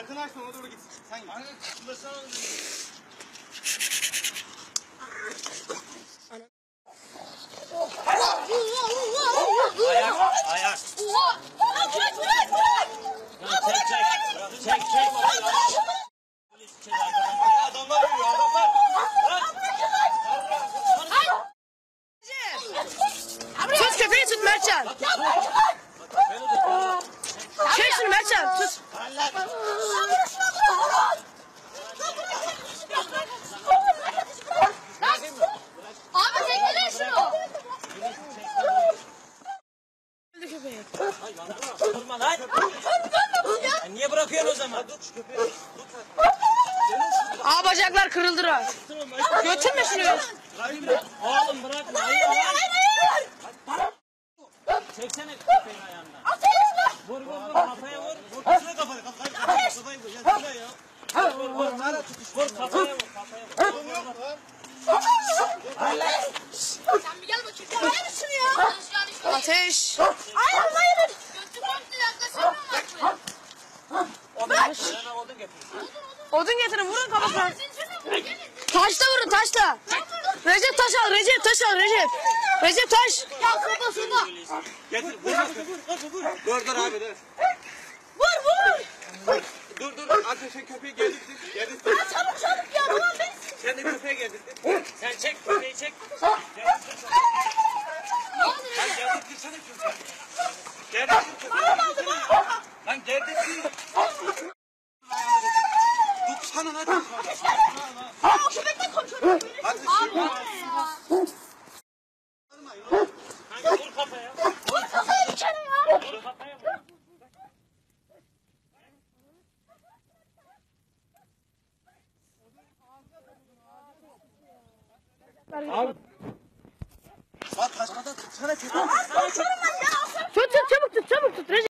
Arkana açma, ona doğru git. Sen git. Ayak. Çek. Adamlar vuruyor, adamlar. Tut köpeği tut Mertcan. Çek şunu Mertcan tut. Abi tekleyin şunu. Öldü köpeği. Durma lan. Niye bırakıyorsun o zaman? Aa bacaklar kırıldı rahat. Götürme şunu. Oğlum bırakma. Hayır. Çeksene köpeğin ayağından. Vur kafaya vur. Vur kafaya, kafayı vur. Ya şuraya ya. Vur kafaya vur. Sen bir gel bakayım. Ya ver şunu ya. Ateş. Hayır. Götü komple yaklaşamam bak buraya. Odun getir. Odun getirin vurun kafasına. Zincirle vur. Gelin. Taşla vurun taşla. Recep taş al Recep. Recep taş. Ya kafasına. Getir, vur. Dur abi, dur. Vur. Dur. Artık sen köpeği geldirsin. Çabuk ya. Ulan beni. Sen de köpeği geldirsin. Sen çek köpeği çek. Lan geldirtirsene köpeği. Geldirsin köpeği. Lan geldirsin. Tutsana lan. Aa köpekle konuşuyorum. Hadi Abi şimdi. Vur kafaya. vur kafaya bir kere ya. Vur kafaya vur. Bak kaçmadan tutsana köpeği. Konuşuyorum ben ya. Tut çabuk tut Recep.